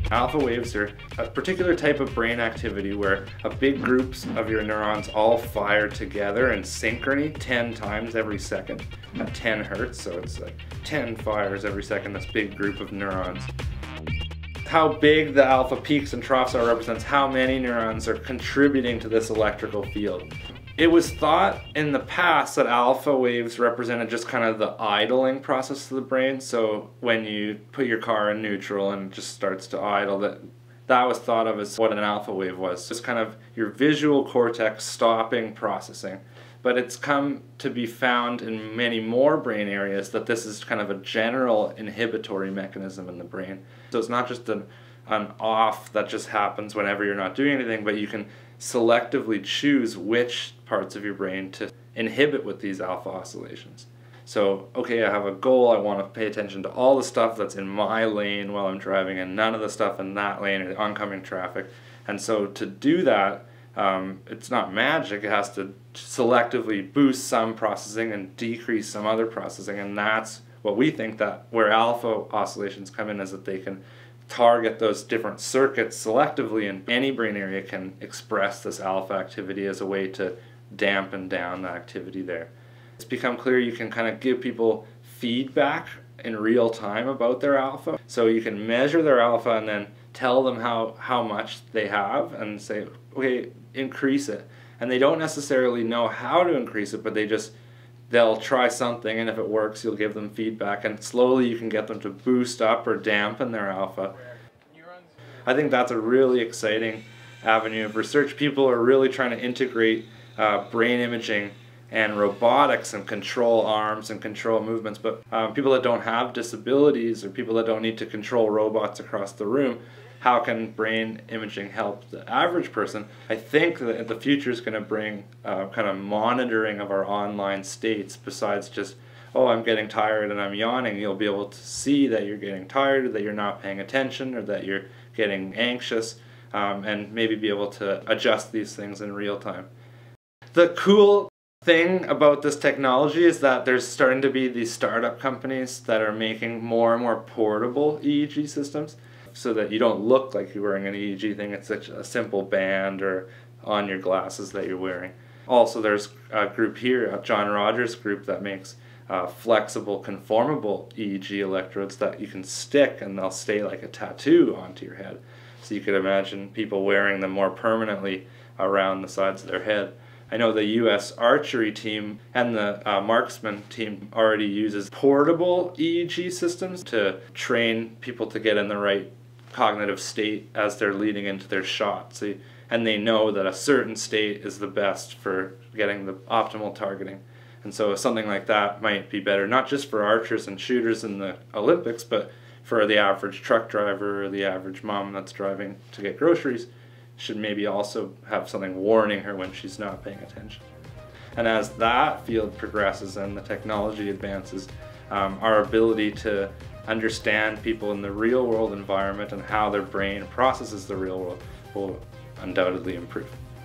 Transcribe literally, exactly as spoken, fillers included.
Alpha waves are a particular type of brain activity where a big groups of your neurons all fire together in synchrony ten times every second at ten hertz, so it's like ten fires every second, this big group of neurons. How big the alpha peaks and troughs are represents how many neurons are contributing to this electrical field. It was thought in the past that alpha waves represented just kind of the idling process of the brain. So when you put your car in neutral and it just starts to idle, that that was thought of as what an alpha wave was. Just kind of your visual cortex stopping processing. But it's come to be found in many more brain areas that this is kind of a general inhibitory mechanism in the brain. So it's not just an, an off that just happens whenever you're not doing anything, but you can selectively choose which parts of your brain to inhibit with these alpha oscillations. So, okay, I have a goal, I want to pay attention to all the stuff that's in my lane while I'm driving and none of the stuff in that lane or the oncoming traffic. And so to do that, um, it's not magic, it has to selectively boost some processing and decrease some other processing, and that's what we think that where alpha oscillations come in, is that they can target those different circuits selectively, and any brain area can express this alpha activity as a way to dampen down the activity there. It's become clear you can kind of give people feedback in real time about their alpha. So you can measure their alpha and then tell them how, how much they have and say, okay, increase it. And they don't necessarily know how to increase it, but they just they'll try something, and if it works, you'll give them feedback, and slowly you can get them to boost up or dampen their alpha. I think that's a really exciting avenue of research. People are really trying to integrate uh, brain imaging and robotics and control arms and control movements, but um, people that don't have disabilities or people that don't need to control robots across the room, how can brain imaging help the average person? I think that the future is going to bring uh, kind of monitoring of our online states besides just, oh, I'm getting tired and I'm yawning. You'll be able to see that you're getting tired, that you're not paying attention, or that you're getting anxious, um, and maybe be able to adjust these things in real time. The cool thing about this technology is that there's starting to be these startup companies that are making more and more portable E E G systems, so that you don't look like you're wearing an E E G thing. It's such a simple band or on your glasses that you're wearing. Also, there's a group here, a John Rogers group, that makes uh, flexible, conformable E E G electrodes that you can stick and they'll stay like a tattoo onto your head. So you could imagine people wearing them more permanently around the sides of their head. I know the U S archery team and the uh, marksman team already uses portable E E G systems to train people to get in the right cognitive state as they're leading into their shot. So, and they know that a certain state is the best for getting the optimal targeting. And so something like that might be better, not just for archers and shooters in the Olympics, but for the average truck driver or the average mom that's driving to get groceries. Should maybe also have something warning her when she's not paying attention. And as that field progresses and the technology advances, um, our ability to understand people in the real world environment and how their brain processes the real world will undoubtedly improve.